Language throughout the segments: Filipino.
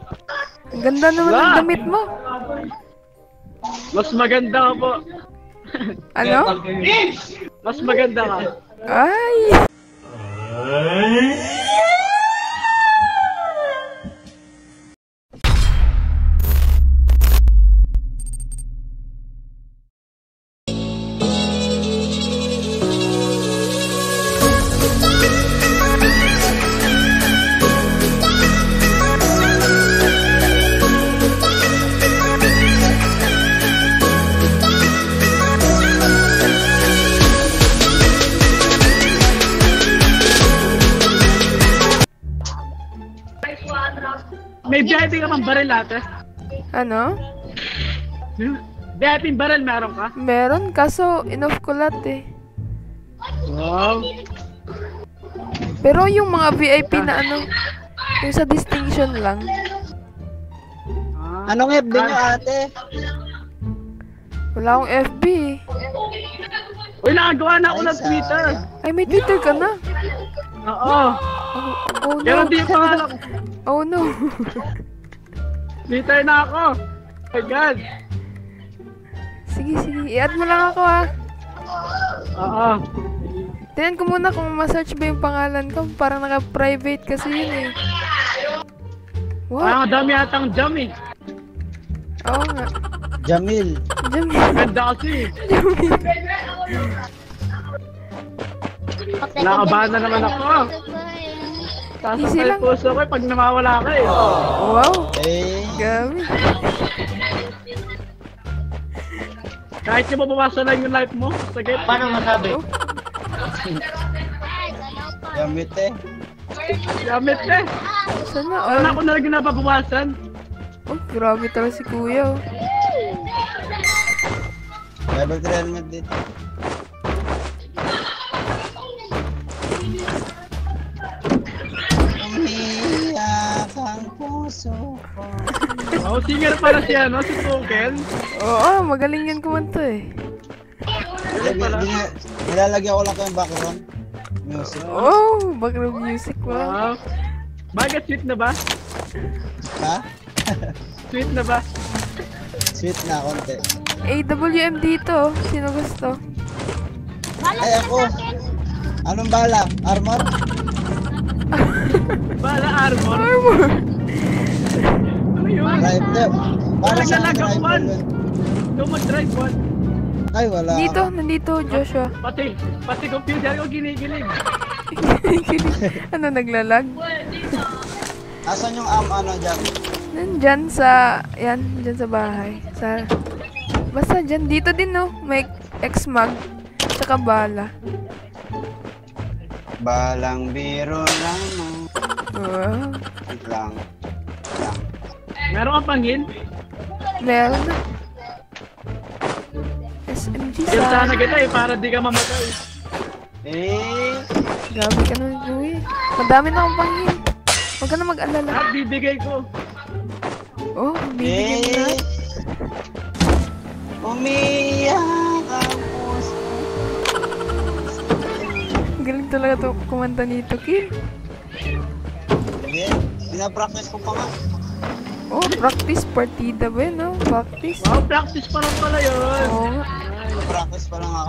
Ang ganda naman ng damit mo. Mas maganda ka po. Ano? Mas maganda ka. Ay! May VIP ka pang baril ate? Ano? VIP baril meron ka? Meron, kaso in-off ko lahat eh. Wow. Pero yung mga VIP na ano, yung sa distinction lang. Anong FB nyo ate? Wala akong FB eh. Uy, nakagawa na ako ng Twitter. Ay, may Twitter ka na? Oo. Oh no. Pero di pa alam. Oh no. Twitter na ako. Oh my God. Sige, i-add mo lang ako ah. Oo. Tingnan ko muna kung ma-search ba yung pangalan ko. Parang naka-private kasi yun eh. What? Parang dami atang jam eh. Oo nga. Jamil. Ganda kasi. Jamil. Nakabahan na naman ako. Easy lang. Puso ko pag nawawala ka eh. Wow. Eh. Gabi. Kahit yung mababasa lang yung life mo. Sige, paano masabi? Oh. Gamit eh. Gamit eh. Sana Wala all. ko na lang nababawasan. Oh, grabe talaga si kuya oh. Level 3 helmet dito. Umiyak ang puso ko. Oh, singer pala siya, no? Si Token. Oo, magaling yan kumanta eh. Nilalagyan ko lang ko yung background music. Oh, background music mo. Wow. Bakit sweet na ba? Ha? Sweet na ba? Sweet na konti. AWM dito. Sino gusto? Ay ako. Anong bala? Armor? Bala armor. Armor. Ano yun? Drive them. Para sa Naglalagak drive one. yun. Doon mag-drive one. Ay wala. Nandito Joshua. Pati computer ko ginigilig. Ano naglalag? Asan yung ano dyan? Nandyan sa, dyan sa bahay. Basta dyan, dito din no, may X-Mag, saka bala. Balang biro lang. Wow. Wait lang. Meron kang pangin? Meron na. SMG Yung sana sa... kita eh, para di ka mamatay. Eh. Grabe ka naman, kuya. Madami na akong pangin. Huwag ka na mag-alala. At bibigay ko. Oh, bibigyan mo na. Umiyak ang puso. Galing talaga to kumanta nito, Kim. Hindi. Pinapractice ko pa nga. Oh, practice partida ba yun, no? Practice. Wow, practice pa lang pala yun. Oo nga. Practice pa lang ako.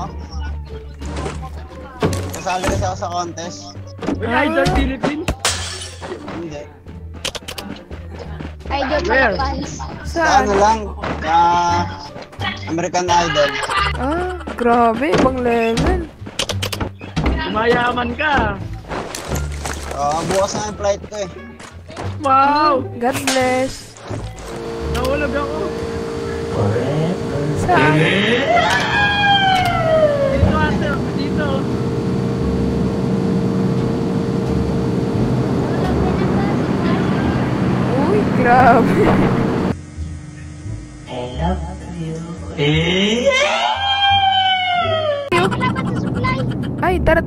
Kasali kasi ako sa contest. Uy, Idol Philippines. Hindi. Idol Where? fans. Sa Saan? ano lang. Sa American Idol. Ah, grabe. Ibang level. Mayaman ka. Bukas na yung flight ko eh. Wow. God bless. Nahulog ako. Saan? Dito ate, dito. Uy, grabe. I love you. Dapat sa supply. Ay, tara.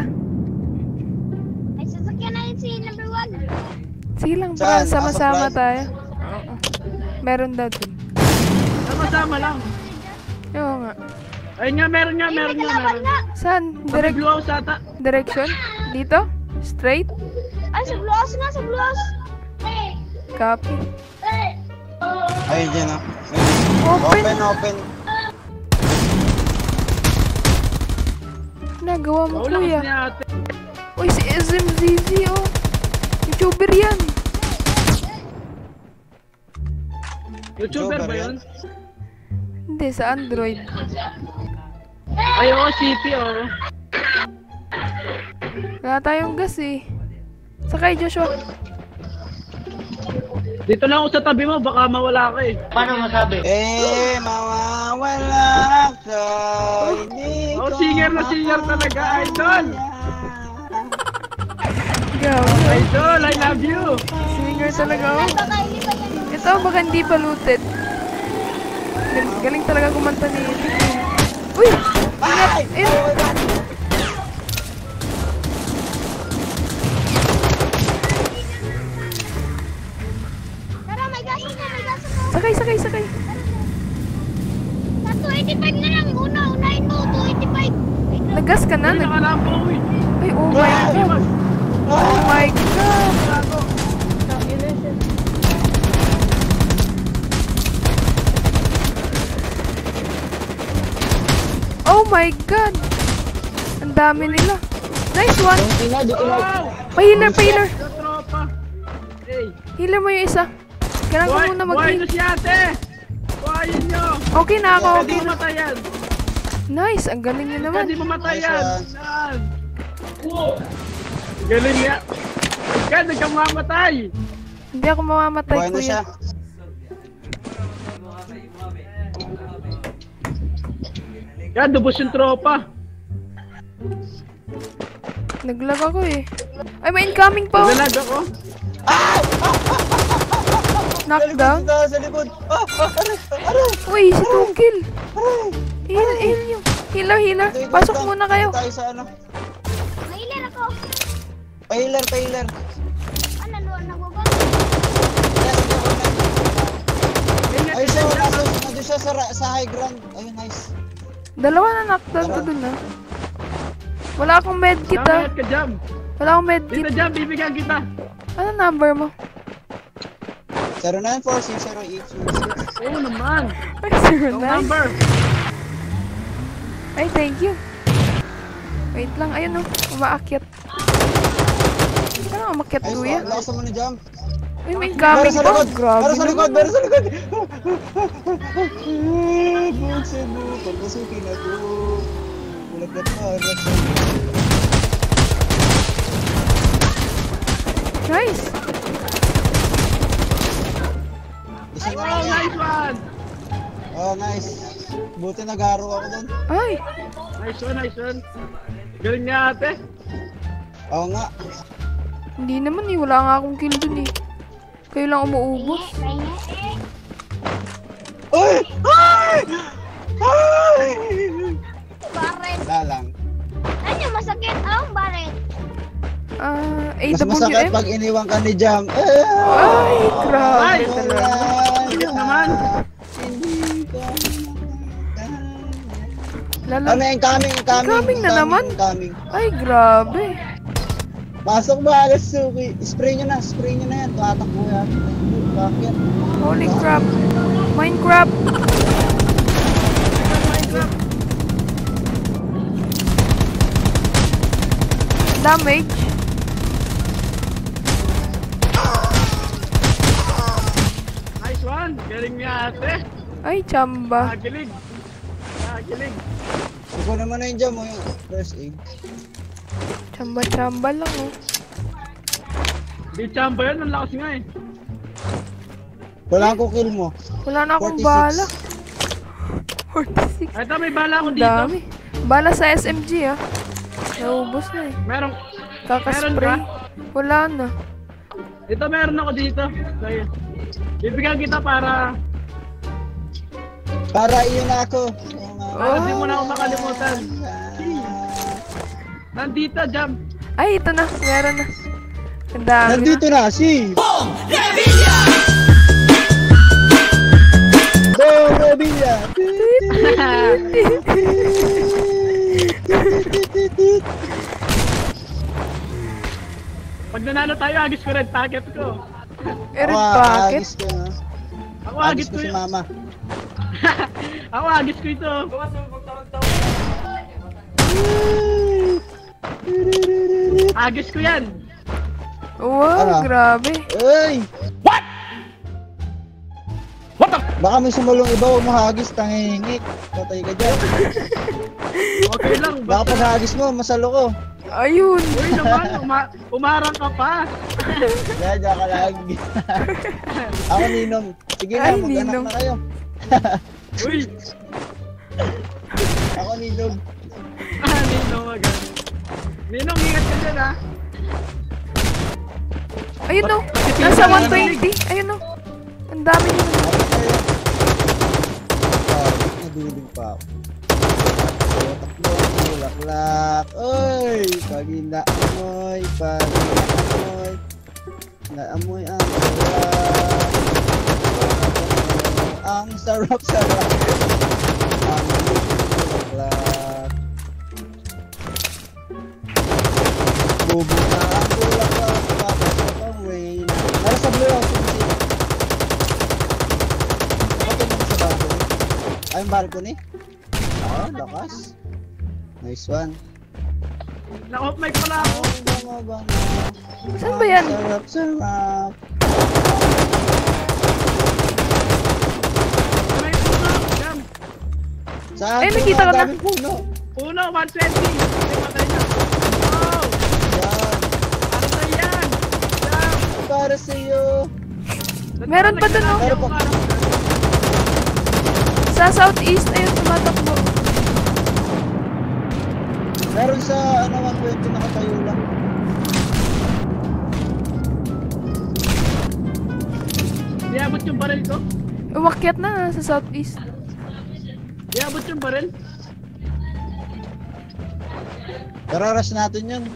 Ay, sasakyan na yun si number 1. Sige lang, Saan? para sama-sama Naka-supply? tayo. Oo. Meron daw dun. Sama-sama lang. Oo nga. Ay nga, meron nga. Saan? Sabi blue house ata. Direction? Dito? Straight? Ay, sa Blue House nga, sa Blue House. Copy. Ayun dyan o. Open. Open. Nagawa mo, Wala kuya. kasi ni ate. Uy, si SMZZ, oh. YouTuber yan. YouTuber ba yun? Hindi, sa Android. Ay, oo, CP, oo. Wala tayong gas eh. Sakay, Joshua. Dito lang ako sa tabi mo, baka mawala ka eh. Mawawala ka. Hindi Oh, ko singer na singer talaga, idol! Grabe. Idol, I love you! Singer talaga, oh. Kakaili pa yan. Ito, baka hindi pa looted. Galing talaga kumanta ni Uy! Ay! Ayun. Tara, may gaso na, may gaso na. Sakay. Sa 285 na lang. Unahin mo, 285. Naggas ka na. Ay, nakalampo ko eh. Ay, oh my God. Oh my God. Oh my God. Ang dami nila. Nice one. Wow! Pa-healer. Yung tropa! Hey! Healer mo yung isa. Kailangan ko muna Buhay mag-heal. nyo si ate! Buhayin nyo! Okay na ako, Pwede okay na. mamatayan! Nice, ang galing nyo naman. Pwede mamatayan! Nice Yan! Galing niya! Yan, nagkamamatay! Hindi ako mamamatay, Buhay na siya. kuya. Yan, dubos yung tropa! Naglag ako eh. Ay, may incoming pa. Nagalag ako! Knockdown. Sa likod. Uy, si Tukil. Heal nyo. Healer. Pasok muna kayo. Tayo sa ano. Mailan ako. Pahiler. Ano, nagwagwag. Ay, siya, nandun siya sa high ground. Ayun, nice. Dalawa na knockdown ko dun ah. Wala akong medkit ah. Damayat ka, Jam! Wala akong medkit. Dito, Jam, bibigyan kita! Ano number mo? 094608. Oo naman! Ay, Ang 09. number! Ay, thank you. Wait lang, ayun oh. Umaakyat. Parang umakyat Ay, kuya. lakas naman ni Jam. Uy, may incoming pa. Grabe Meron sa likod, naman. meron sa likod. Buksan mo, pagpasukin ako. Ulat na para sa... Nice. Isa na Oh, lang yan. nice one! Oh, nice. Buti nag-haro ako dun. Ay, Nice one! Galing niya ate! Oo nga. hindi naman eh. Wala nga akong kill dun eh. Kayo lang umuubos. Ay! Ay! Ay! Barret. Wala lang. Ano yung masakit? Ang barret. Mas masakit AWM? pag iniwan ka ni Jam. Ay, grabe Ay! talaga. Sakit naman! Lala. Incoming. Incoming na naman? Incoming. Ay, grabe. Pasok ba, alas Suki? Spray nyo na yan. Tatakbo yan. Bakit? Holy crap. Minecraft. Damage. Nice one! Galing niya ate! Ay, chamba. Nagilig! Ikaw naman na yung Jam mo yung first aid. Chamba lang oh. Di chamba yun, ang lakas nga eh! Wala akong kill mo. Wala na akong 46. bala. 46. Ito, may bala ako Ang dito! dami. Bala sa SMG ah. Naubos na eh. Meron Kakaspray. Wala na. Ito, meron ako dito! Sa'yo. Bibigyan kita para Iyon na ako. hindi mo na ako makalimutan! Nandito, Jam! Ay, ito na. Meron na. Ang dami na. Nandito na si Bong Revilla! Pag nanalo tayo, agis ko red packet ko. Red Ako, bucket. agis ko, no? Ako Agis agis ko ko si yun. mama. Ako agis ko ito. Agis ko yan. Wow, Ano? grabe. Uy! Baka may sumalong iba, huwag mo hagis, tangingik. Patay ka dyan. Okay lang. Baka pag hagis mo, masalo ko. Ayun. Uy naman, umarang ka pa. Kaya dyan ka lang. Ako Ninong. Sige na, Ay, mag-anak Ninong. na kayo. Uy, Ako Ninong. Ninong agad. Ninong, ingat ka dyan ha. Ayun o. Nasa 120. Ayun o. Ang dami nyo. Ako kayo. Naduling pa ako. Takbo, bulaklak. Uy! Pag inaamoy, pag inaamoy. Naamoy ang sarap. Ang sarap-sarap. Ang bulaklak. Bubo na ang bulaklak. Papasok ang rain. Nara sa blue house. Kapatid mo sa balcony. Ay, yung balcony? Ah, lakas. Nice one. Na-off mic pala ako. Saan ba yan? Sarap-sarap. May puno. Jam. Saan? Ay, nakita ko Ang na. daming puno. Puno, 120. May patay na. Wow. Yan. Ano na yan? Jam. Para sa'yo. Meron pa dun, oh. Meron pa. Sa southeast. Ayun, tumatakbo. Meron sa 120 nakatayo lang. Iabot yung baril ko. Umakyat na sa southeast. Iabot yung baril. Kararas natin yun.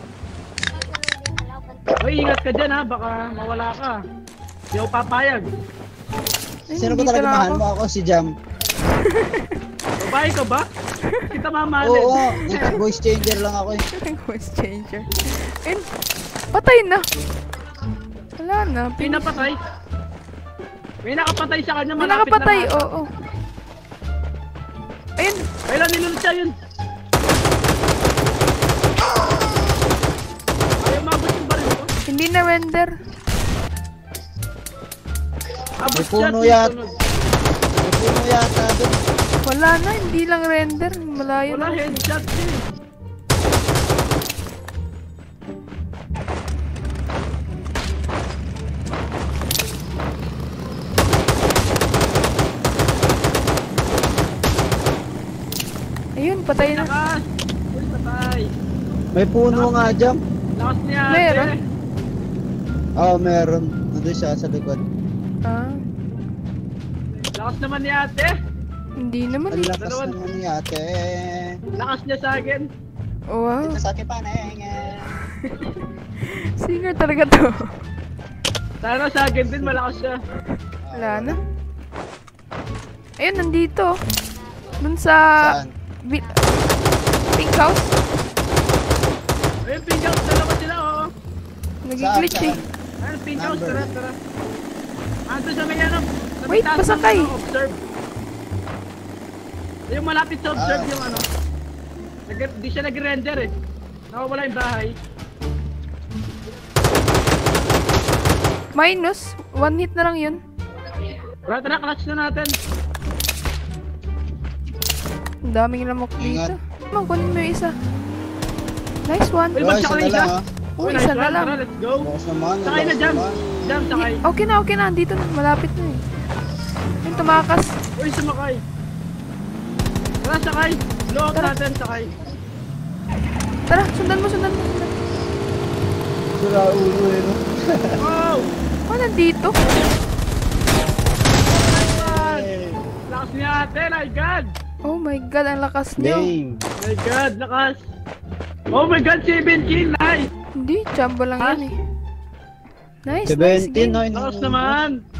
Uy, ingat ka dyan ha. Baka mawala ka. Di ako papayag. Ay, Sino ba nandito talaga na mahal ako. mo? Ako si Jam. Babae ka ba? Kita mamahalin. Oo, voice changer lang ako eh. Voice changer. Ayun. Patay na. Wala na. Pinapatay. May nakapatay sa kanya. May Malapit nakapatay. na. Oo. Ayun. Kailan nilunod siya yun? Ayaw mabot yung baril ko. Hindi na render. Abot May siya. puno yata. sunod. May puno yata dun. Wala na. Hindi lang render. Malayo Wala na. headshot eh. Ayun. Patay na. Lakas. Uy, patay. May puno nga Jam. Lakas niya. Meron? Oo, meron. Nandun siya sa likod. Ah. Lakas naman ni ate. Hindi naman. Ang Eh. lakas Dalawan. naman ni ate. Lakas niya sa akin. Wow. Ito sa akin paneng. Singer talaga to. Sana sa akin din malakas siya. Wala na. Ayun. Nandito. Dun sa... Saan? Pink house. Ayun, pink house. Dalawa sila oh. Nag-glitch eh. Ayun, pink house. Number. Tara, tara. Ando sa may ano. sa may Wait, taas ng pasakay. ano, observe. Yung malapit sa observe yung ano. Di siya nag-render eh. Nakawala yung bahay. Minus. 1 hit na lang yun. Tara, tara, clutch na natin. Ang daming lamok Ingat. dito. Mang, kunin mo yung isa. Nice one. Uy, Oh, mag-tsaka isa na na lang isa. ah. Uy, Nice isa one. na lang. Tara, let's go. Bukas naman. Sakay na, bukas Jam. naman. Jam, sakay. Okay na, okay na. Dito na. Malapit na eh. Yung tumakas. Uy, sumakay. Tara, sakay. Blow up Tara. natin, sakay. Tara, sundan mo, sundan mo. Sundan. Sira ulo eh no. Wow! Oh, nandito. Hey. Lakas niya ate, my God! Oh my god, ang lakas nyo. Dang. My God, lakas! Oh my God, 7 kill, nice! Hindi, chamba lang Ha? yan eh. Nice, nice 17 game. no. Lakas naman!